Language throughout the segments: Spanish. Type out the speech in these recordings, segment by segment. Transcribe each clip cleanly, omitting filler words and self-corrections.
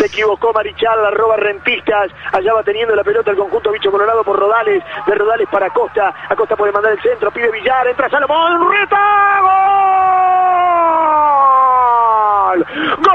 Se equivocó Marichal, la roba Rentistas. Allá va teniendo la pelota el conjunto Bicho Colorado por Rodales. De Rodales para Acosta. Acosta puede mandar el centro, pide Villar, entra Salomón, ¡Urreta! ¡Gol! ¡Gol!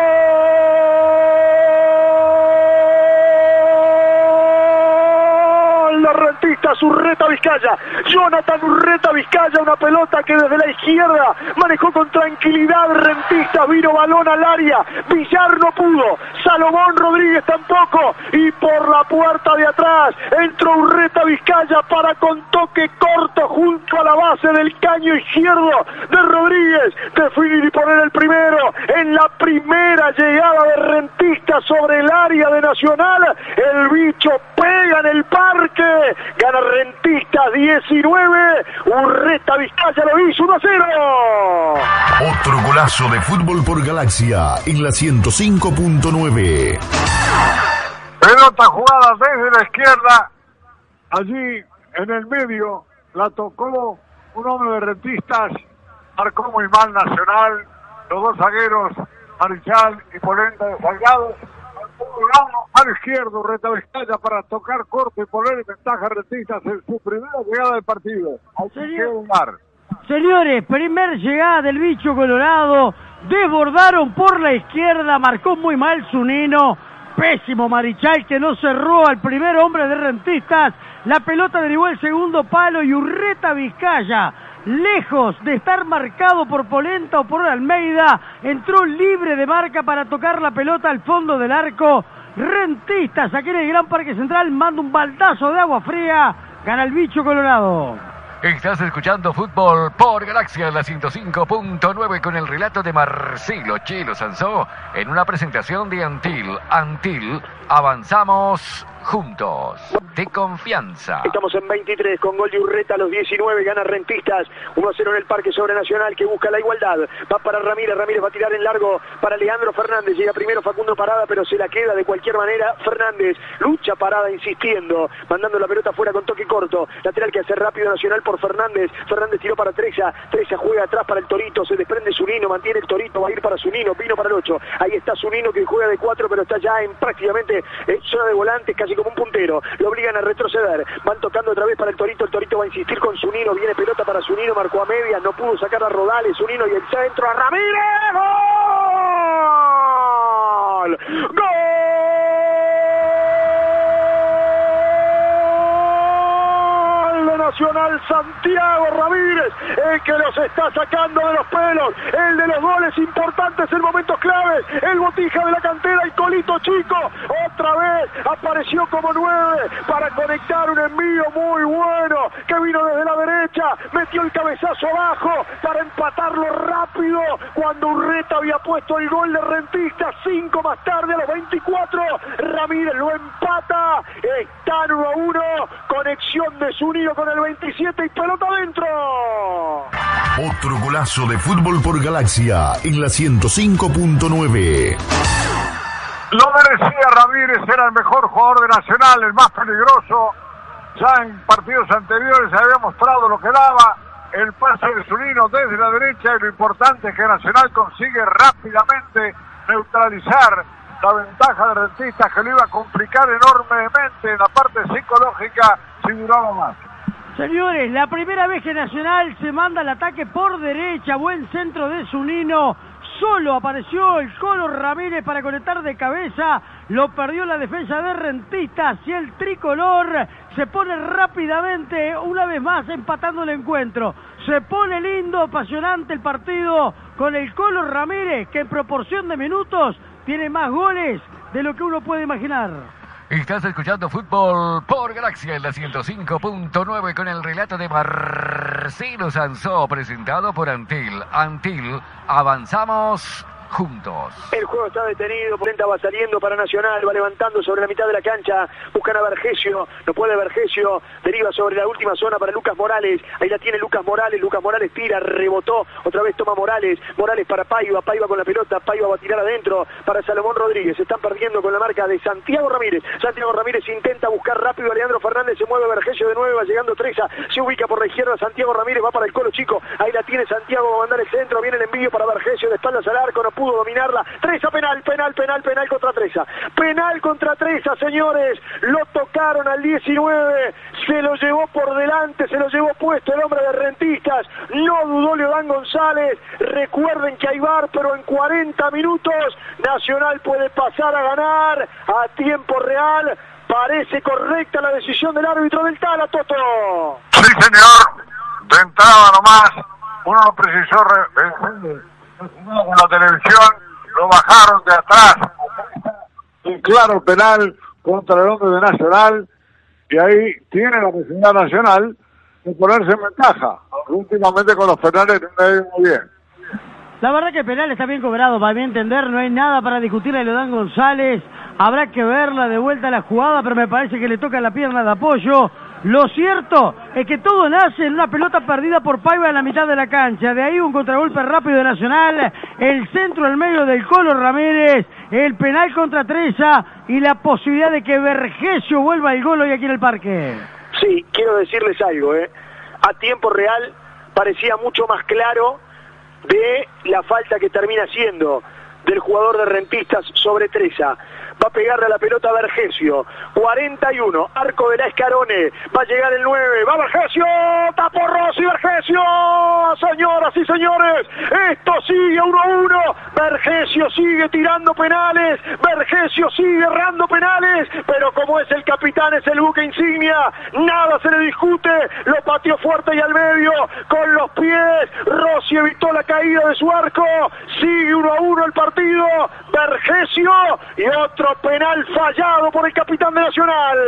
Rentistas, Urreta Vizcaya, Jonathan Urreta Vizcaya, una pelota que desde la izquierda manejó con tranquilidad Rentistas, vino balón al área, Villar no pudo, Salomón Rodríguez tampoco, y por la puerta de atrás entró Urreta Vizcaya para con toque corto junto a la base del caño izquierdo de Rodríguez, definir y poner el primero en la primera llegada de Rentistas sobre el área de Nacional. El Bicho pega en el parque, gana Rentistas 19, Urreta Vizcaya lo hizo 1-0. Otro golazo de fútbol por Galaxia en la 105.9. Pelota jugada desde la izquierda, allí en el medio la tocó un hombre de Rentistas, marcó muy mal Nacional, los dos zagueros, Marichal y Polenta de Salgado. Al izquierdo, Urreta Vizcaya para tocar corto y poner en ventaja Rentistas en su primera llegada del partido. Señores, primer llegada del Bicho Colorado, desbordaron por la izquierda, marcó muy mal Zunino, pésimo Marichal que no cerró al primer hombre de Rentistas, la pelota derivó el segundo palo y Urreta Vizcaya, lejos de estar marcado por Polenta o por Almeida, entró libre de marca para tocar la pelota al fondo del arco. Rentistas aquí en el Gran Parque Central manda un baldazo de agua fría, gana el Bicho Colorado. Estás escuchando Fútbol por Galaxia en la 105.9 con el relato de Marcelo Chelo Sansó en una presentación de Antil, avanzamos juntos, de confianza. Estamos en 23 con gol de Urreta a los 19, gana Rentistas 1-0 en el Parque sobre Nacional que busca la igualdad, va para Ramírez va a tirar en largo para Leandro Fernández, llega primero Facundo Parada pero se la queda de cualquier manera Fernández, lucha Parada insistiendo, mandando la pelota fuera con toque corto, lateral que hace rápido Nacional por Fernández tiró para Treza juega atrás para el Torito, se desprende Zunino, mantiene el Torito, va a ir para Zunino, vino para el 8, ahí está Zunino que juega de 4 pero está ya en prácticamente zona de volantes, casi como un puntero, lo obligan a retroceder, van tocando otra vez para el Torito va a insistir con Zunino, viene pelota para Zunino, marcó a media, no pudo sacar a Rodales, Zunino y el centro a Ramírez, ¡gol! ¡Gol! Nacional, Santiago Ramírez, el que los está sacando de los pelos, el de los goles importantes en momentos claves, el botija de la cantera, el Colito Chico, otra vez apareció como 9 para conectar un envío muy bueno, que vino desde la derecha, metió el cabezazo abajo para empatarlo rápido, cuando Urreta había puesto el gol de Rentistas, 5 más tarde a los 24, Ramírez lo empata, está 1-1, conexión de Zunino con el 27 y pelota adentro. Otro golazo de fútbol por Galaxia en la 105.9. Lo merecía Ramírez, era el mejor jugador de Nacional, el más peligroso. Ya en partidos anteriores se había mostrado lo que daba. El pase de Zunino desde la derecha y lo importante es que Nacional consigue rápidamente neutralizar la ventaja de Rentistas que lo iba a complicar enormemente en la parte psicológica si duraba más. Señores, la primera vez que Nacional se manda al ataque por derecha, buen centro de Zunino, solo apareció el Colo Ramírez para conectar de cabeza, lo perdió la defensa de Rentistas y el tricolor se pone rápidamente, una vez más empatando el encuentro. Se pone lindo, apasionante el partido con el Colo Ramírez, que en proporción de minutos tiene más goles de lo que uno puede imaginar. Estás escuchando Fútbol por Galaxia en la 105.9 con el relato de Marcelo Sansó, presentado por Antil, avanzamos juntos. El juego está detenido, Polenta va saliendo para Nacional, va levantando sobre la mitad de la cancha, buscan a Vergesio, no puede Vergesio, deriva sobre la última zona para Lucas Morales, ahí la tiene Lucas Morales tira, rebotó, otra vez toma Morales para Paiva con la pelota, Paiva va a tirar adentro para Salomón Rodríguez, se están perdiendo con la marca de Santiago Ramírez intenta buscar rápido a Leandro Fernández, se mueve Vergesio de nuevo, va llegando Treza, se ubica por la izquierda, Santiago Ramírez va para el Colo Chico, ahí la tiene Santiago, va a mandar el centro, viene el envío para Vergesio, de espaldas al arco, no pudo dominarla. Treza, penal contra Treza. Penal contra Treza, señores. Lo tocaron al 19, se lo llevó por delante, se lo llevó puesto el hombre de Rentistas. No dudó Leodán González. Recuerden que hay VAR, pero en 40 minutos Nacional puede pasar a ganar a tiempo real. Parece correcta la decisión del árbitro del Tala, Toto. Sí, señor. De entrada nomás, uno no precisó con la televisión, lo bajaron de atrás. Un claro penal contra el hombre de Nacional, y ahí tiene la posibilidad Nacional de ponerse en ventaja. Últimamente con los penales no le ha ido muy bien. La verdad que el penal está bien cobrado, para mi entender, no hay nada para discutirle a Leodán González. Habrá que verla de vuelta a la jugada, pero me parece que le toca la pierna de apoyo. Lo cierto es que todo nace en una pelota perdida por Paiva en la mitad de la cancha. De ahí un contragolpe rápido de Nacional, el centro al medio del Colo Ramírez, el penal contra Treza y la posibilidad de que Vergesio vuelva al gol hoy aquí en el Parque. Sí, quiero decirles algo, a tiempo real parecía mucho más claro de la falta que termina siendo del jugador de Rentistas sobre Treza. Va a pegarle a la pelota a Vergesio. 41, arco de la Escarone. Va a llegar el 9. Va Vergesio. Tapó Rossi, Vergesio. Señoras y señores, esto sigue 1-1. Vergesio sigue tirando penales. Vergesio sigue errando penales. Pero como es el capitán, es el buque insignia, nada se le discute. Lo pateó fuerte y al medio con los pies. Rossi evitó la caída de su arco. Sigue 1-1 el partido. Vergesio y otro penal fallado por el capitán de Nacional.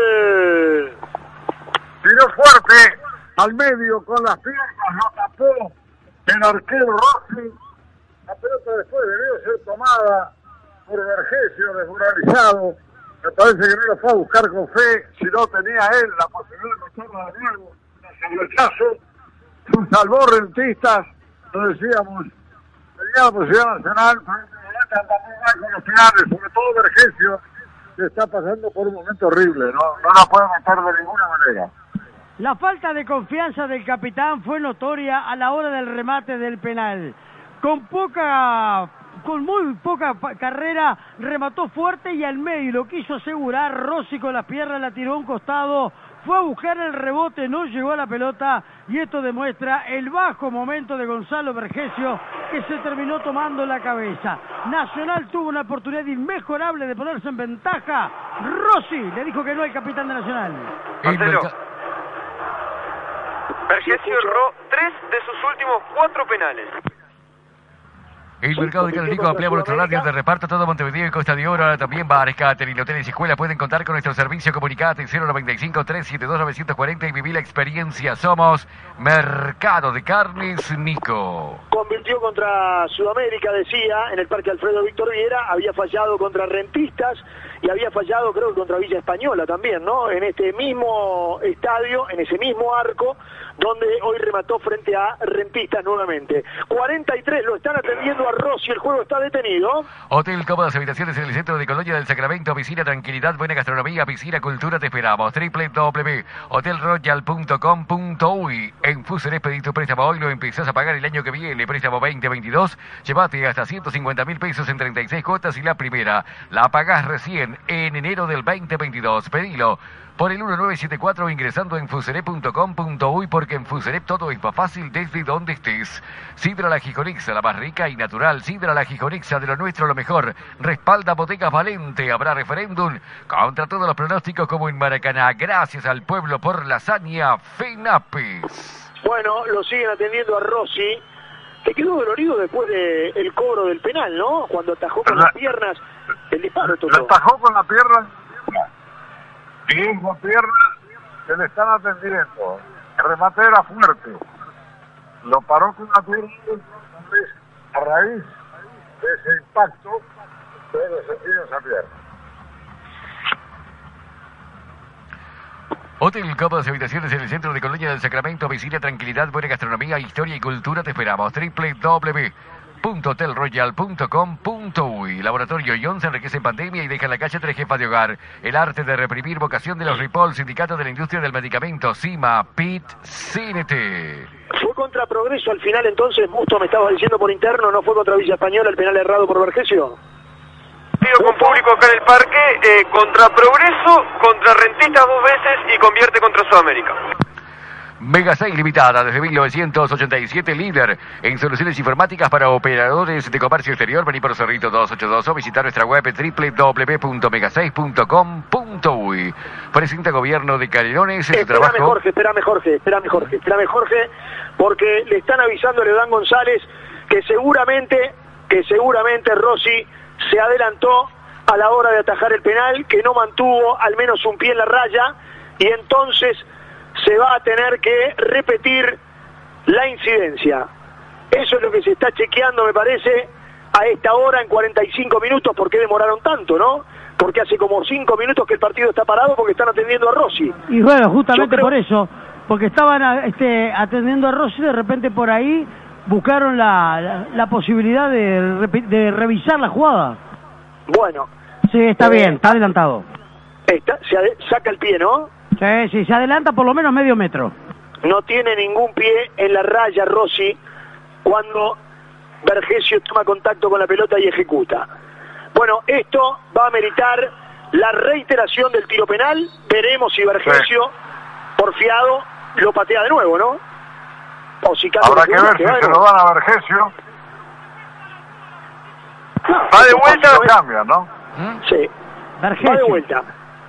Tiró fuerte al medio con las piernas, lo tapó el arquero Rossi. La pelota después debió ser tomada por Vergesio, desmoralizado. Me parece que no lo fue a buscar con fe, si no tenía él la posibilidad de meterla de nuevo. El rechazo, salvó Rentistas, lo decíamos, tenía la posibilidad Nacional, con los finales, sobre todo Vergesio, que está pasando por un momento horrible, no la puede meter de ninguna manera. La falta de confianza del capitán fue notoria a la hora del remate del penal. Con muy poca carrera, remató fuerte y al medio lo quiso asegurar. Rossi con las piernas la tiró a un costado, fue a buscar el rebote, no llegó a la pelota, y esto demuestra el bajo momento de Gonzalo Vergesio, que se terminó tomando la cabeza. Nacional tuvo una oportunidad inmejorable de ponerse en ventaja. Rossi le dijo que no al capitán de Nacional. Vergesio erró 3 de sus últimos 4 penales. El mercado de Canónico ampliamos nuestro radio de reparto todo Montevideo y Costa de Oro. Ahora también bares, catering, hoteles y escuelas pueden contar con nuestro servicio. Comunicate 095-372-940 y viví la experiencia. Somos Mercado de Carnes Nico. Convirtió contra Sudamérica, decía, en el Parque Alfredo Víctor Viera. Había fallado contra Rentistas y había fallado, creo que contra Villa Española también, ¿no? En este mismo estadio, en ese mismo arco, donde hoy remató frente a Rentistas nuevamente. 43, lo están atendiendo a Rossi, el juego está detenido. Hotel cómodas habitaciones en el centro de Colonia del Sacramento, piscina, tranquilidad, buena gastronomía, piscina, cultura, te esperamos. www.hotelroyal.com.uy. En Fuseres pedí tu préstamo hoy, lo empezás a pagar el año que viene, préstamo 2022, llévate hasta 150.000 pesos en 36 cuotas y la primera la pagás recién en enero del 2022. Pedilo por el 1974 ingresando en fuserep.com.uy, porque en Fuserep todo es más fácil desde donde estés. Sidra La Gijonixa, la más rica y natural. Sidra La Gijonixa, de lo nuestro lo mejor. Respalda Bodegas Valente. Habrá referéndum contra todos los pronósticos como en Maracaná. Gracias al pueblo por la hazaña. FENAPES. Bueno, lo siguen atendiendo a Rossi, que quedó dolorido después del cobro del penal, ¿no? Cuando atajó con las piernas el disparo. Lo atajó con la pierna. Y esa pierna se le están atendiendo. El remate era fuerte. Lo paró con la pierna, a raíz de ese impacto, todo sentido esa pierna. Hotel cómodas habitaciones en el centro de Colonia del Sacramento, piscina, tranquilidad, buena gastronomía, historia y cultura, te esperamos. www.hotelroyal.com.uy. www.hotelroyal.com.uy. Laboratorio Ion se enriquece en pandemia y deja en la calle 3 jefas de hogar. El arte de reprimir, vocación de los Ripoll, Sindicato de la Industria del Medicamento, CIMA, PIT, CINETE. Fue contra Progreso al final entonces, Musto me estaba diciendo por interno, ¿no fue contra Villa Española el penal errado por Vergesio? Partido con público acá en el parque, contra Progreso, contra Rentistas 2 veces y convierte contra Sudamérica. Mega 6 Limitada, desde 1987, líder en soluciones informáticas para operadores de comercio exterior. Vení por Cerrito 282 o visitar nuestra web www.mega6.com.uy. Presenta Gobierno de Canelones en su trabajo. Espérame Jorge, porque le están avisando a Leodán González que seguramente Rossi se adelantó a la hora de atajar el penal, que no mantuvo al menos un pie en la raya, y entonces se va a tener que repetir la incidencia. Eso es lo que se está chequeando, me parece, a esta hora en 45 minutos. ¿Por qué demoraron tanto, no? Porque hace como 5 minutos que el partido está parado porque están atendiendo a Rossi. Y bueno, justamente por eso, porque estaban atendiendo a Rossi, de repente por ahí buscaron la posibilidad de revisar la jugada. Bueno. Sí, está bien, está adelantado. Saca el pie, ¿no? Sí, se adelanta por lo menos medio metro. No tiene ningún pie en la raya Rossi cuando Vergesio toma contacto con la pelota y ejecuta. Bueno, esto va a meritar la reiteración del tiro penal. Veremos si Vergesio, porfiado, lo patea de nuevo, ¿no? O si habrá que ver si se lo dan a Vergesio. Va de vuelta, lo cambian, ¿no? Sí, Vergesio. Va de vuelta.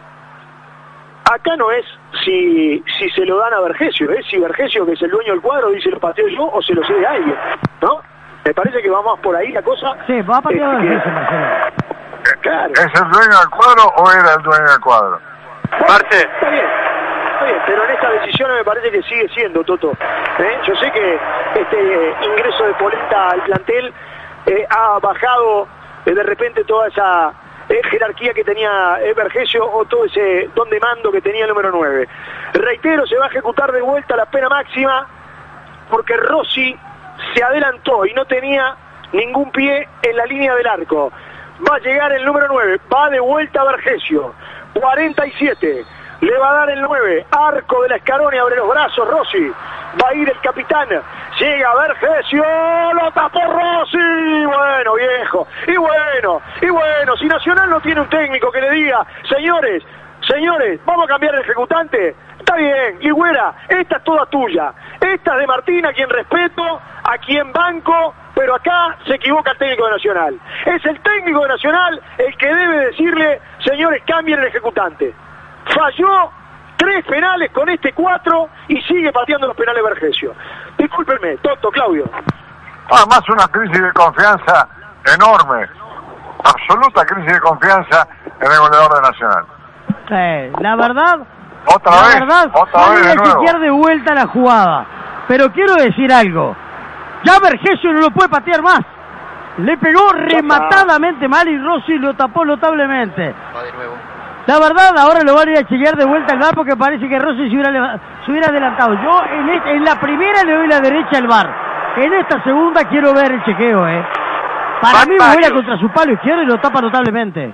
Acá no es si se lo dan a Vergesio, es si Vergesio, que es el dueño del cuadro, dice lo pateo yo o se lo cede a alguien, ¿no? Me parece que va más por ahí la cosa. Sí, va a patear a Vergesio, Marcelo. Claro. ¿Es el dueño del cuadro o era el dueño del cuadro? Marce. Está bien, pero en esta decisión me parece que sigue siendo, Toto. Yo sé que este ingreso de Polenta al plantel ha bajado de repente toda esa jerarquía que tenía Vergesio o todo ese don de mando que tenía el número 9. Reitero, se va a ejecutar de vuelta la pena máxima porque Rossi se adelantó y no tenía ningún pie en la línea del arco. Va a llegar el número 9, va de vuelta Vergesio. 47, le va a dar el 9, arco de la Escaroni, abre los brazos Rossi. Va a ir el capitán, llega Vergesio, lo tapó Rossi, bueno viejo, y bueno, si Nacional no tiene un técnico que le diga, señores, vamos a cambiar el ejecutante, está bien, Ligüera, esta es toda tuya, esta es de Martín, a quien respeto, a quien banco, pero acá se equivoca el técnico de Nacional, es el técnico de Nacional el que debe decirle, señores, cambien el ejecutante, falló 3 penales con este 4 y sigue pateando los penales Vergesio. Discúlpenme, Toto, Claudio. Además una crisis de confianza enorme, absoluta crisis de confianza en el goleador de Nacional. La verdad, otra vez de nuevo. chequear de vuelta la jugada. Pero quiero decir algo, ya Vergesio no lo puede patear más. Le pegó rematadamente mal y Rossi lo tapó notablemente. Va de nuevo. La verdad, ahora lo van a ir a chequear de vuelta al VAR porque parece que Rossi se hubiera adelantado. Yo en la primera le doy la derecha al VAR. En esta segunda quiero ver el chequeo, Para mí vuela contra su palo izquierdo y lo tapa notablemente.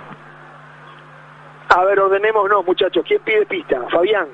A ver, ordenémonos, muchachos. ¿Quién pide pista? Fabián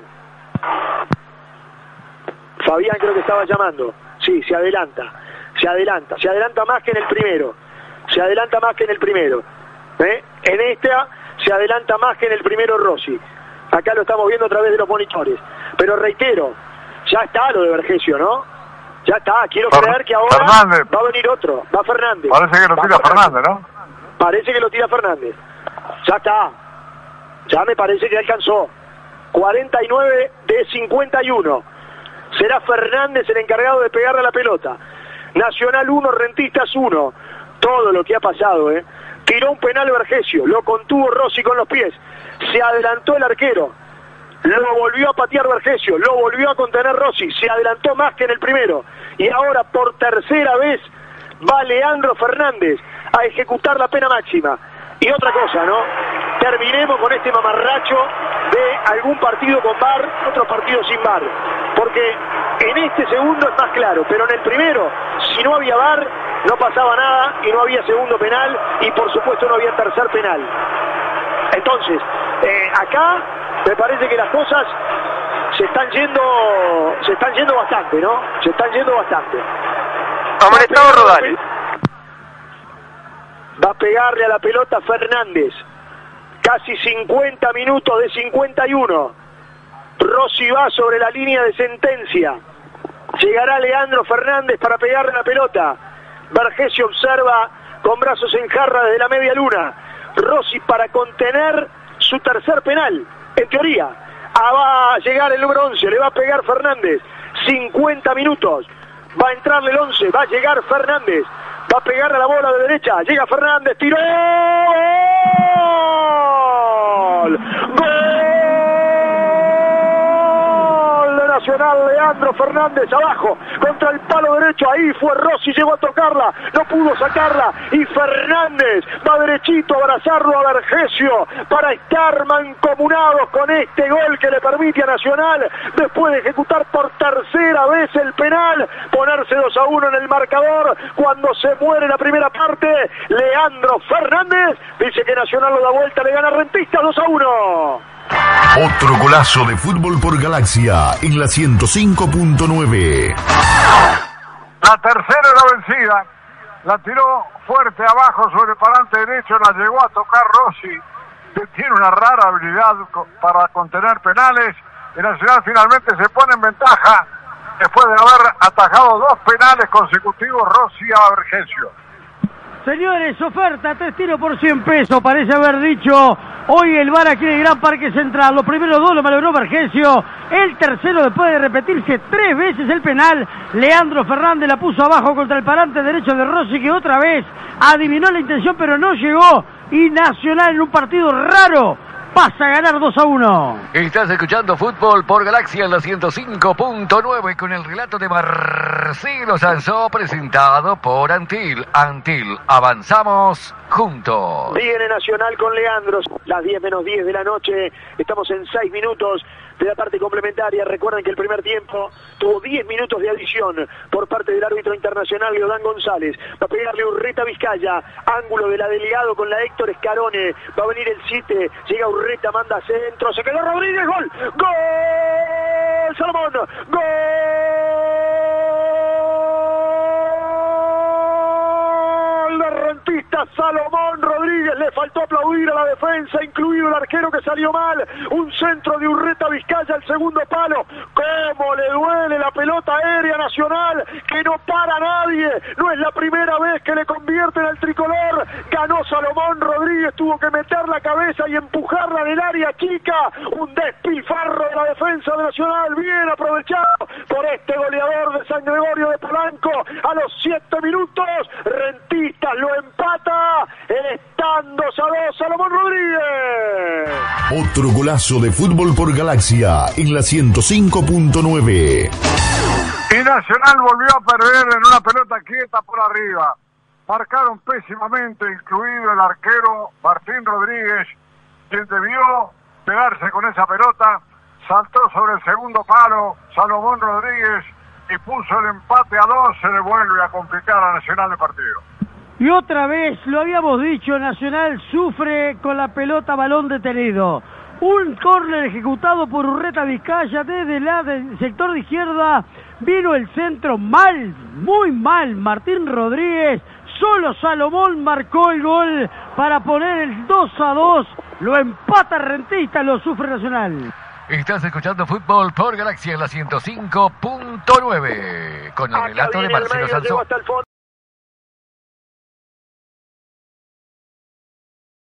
creo que estaba llamando. Sí, se adelanta más que en el primero. En esta se adelanta más que en el primero Rossi. Acá lo estamos viendo a través de los monitores. Pero reitero, ya está lo de Vergesio, ¿no? Ya está, quiero creer que ahora Fernández. Va a venir otro, va Fernández. Parece que lo tira Fernández, ¿no? Parece que lo tira Fernández. Ya está. Ya me parece que alcanzó. 49 de 51. Será Fernández el encargado de pegarle a la pelota. Nacional 1, Rentistas 1. Todo lo que ha pasado, Tiró un penal Vergesio, lo contuvo Rossi con los pies, se adelantó el arquero, lo volvió a patear Vergesio, lo volvió a contener Rossi, se adelantó más que en el primero, y ahora por tercera vez va Leandro Fernández a ejecutar la pena máxima. Y otra cosa, ¿no? terminemos con este mamarracho de algún partido con VAR, otro partido sin VAR, porque en este segundo es más claro, pero en el primero, si no había VAR, no pasaba nada y no había segundo penal y por supuesto no había tercer penal. Entonces, acá me parece que las cosas se están yendo bastante, ¿no? Se están yendo bastante. Amonestado Rodal. Va a pegarle a la pelota Fernández. Casi 50 minutos de 51. Rossi va sobre la línea de sentencia. Llegará Leandro Fernández para pegarle a la pelota. Vergesio observa con brazos en jarra desde la media luna. Rossi para contener su tercer penal, en teoría. Va a llegar el número 11, le va a pegar Fernández. 50 minutos. Va a entrarle el 11, va a llegar Fernández. Va a pegar a la bola de derecha. Llega Fernández, tiró. ¡Gol! ¡Gol de Nacional! Leandro Fernández abajo, contra el palo derecho. Ahí fue Rossi, llegó a tocarla, no pudo sacarla. Y Fernández va derechito a abrazarlo a Vergesio para estar mancomunados con este gol que le permite a Nacional, después de ejecutar por tercera vez el penal, ponerse 2-1 en el marcador. Cuando se muere la primera parte, Leandro Fernández dice que Nacional lo da vuelta, le gana a Rentistas 2-1. Otro golazo de Fútbol por Galaxia en la 105.9. La tercera era vencida. La tiró fuerte abajo sobre el parante derecho, la llegó a tocar Rossi, que tiene una rara habilidad para contener penales. Y Nacional finalmente se pone en ventaja después de haber atajado 2 penales consecutivos Rossi a Vergesio. Señores, oferta 3 tiros por 100 pesos, parece haber dicho hoy el VAR aquí en el Gran Parque Central. Los primeros 2 lo malogró Vergesio, el tercero después de repetirse 3 veces el penal, Leandro Fernández la puso abajo contra el parante derecho de Rossi, que otra vez adivinó la intención pero no llegó, y Nacional en un partido raro pasa a ganar 2-1. Estás escuchando Fútbol por Galaxia en la 105.9 con el relato de Marcelo Sansó, presentado por Antil. Antil, avanzamos juntos. Viene Nacional con Leandro, las 10 menos 10 de la noche, estamos en 6 minutos de la parte complementaria. Recuerden que el primer tiempo tuvo 10 minutos de adición por parte del árbitro internacional Leodán González. Va a pegarle Urreta Vizcaya, ángulo de la Delgado con la Héctor Escarone, va a venir el 7, llega Urreta, manda centro, se quedó Rodríguez, gol, gol, Salomón, gol de Rentistas, Salomón Rodríguez. Le faltó aplaudir a la defensa, incluido el arquero que salió mal. Un centro de Urreta Vizcaya al segundo palo. Cómo le duele la pelota aérea Nacional, que no para nadie. No es la primera vez que le convierten al tricolor. Ganó Salomón Rodríguez, tuvo que meter la cabeza y empujarla en el área chica. Un despilfarro de la defensa de Nacional, bien aprovechado por este goleador de San Gregorio de Polanco. A los 7 minutos, Rentistas lo empata, estando 2-2 Salomón Rodríguez. Otro golazo de Fútbol por Galaxia en la 105.9. Y Nacional volvió a perder en una pelota quieta por arriba. Marcaron pésimamente, incluido el arquero Martín Rodríguez, quien debió pegarse con esa pelota. Saltó sobre el segundo palo Salomón Rodríguez y puso el empate a 2. Se le vuelve a complicar a Nacional el partido. Y otra vez, lo habíamos dicho, Nacional sufre con la pelota balón detenido. Un córner ejecutado por Urreta Vizcaya desde el sector de izquierda. Vino el centro mal, muy mal. Martín Rodríguez, solo Salomón marcó el gol para poner el 2-2. Lo empata Rentistas, lo sufre Nacional. Estás escuchando Fútbol por Galaxia en la 105.9 con el relato de Marcelo Sansó.